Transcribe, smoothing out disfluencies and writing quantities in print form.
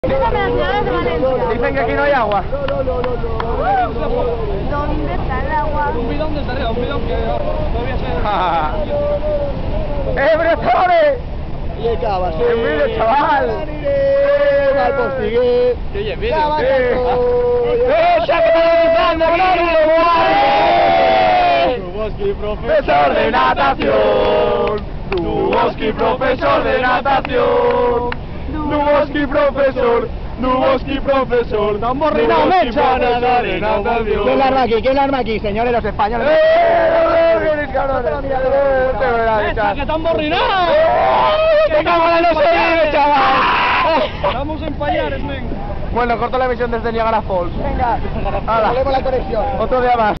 Dicen que aquí no hay agua. ¿Dónde está el agua? Un bidón de tarea, un bidón que todavía se... ¡Bretores! Y el cava, sí. ¡Mire, chaval! ¡Mal postigué! ¡Qué bien, bien! Duboski, ¡Profesor de natación! ¡Duboski, profesor de natación! ¡Duboski, profesor! ¡Duboski, profesor! ¡Están borrinados, mecha! de natación! ¿Quién la arma aquí? ¿Quién la arma aquí, señores los españoles? ¡Mecha, que están borrinados! ¡Qué cámara no se vive, chaval! Estamos en Payares, men. Bueno, corto la emisión desde Niagara Falls. Venga, Hala. volvemos la conexión. Otro día más.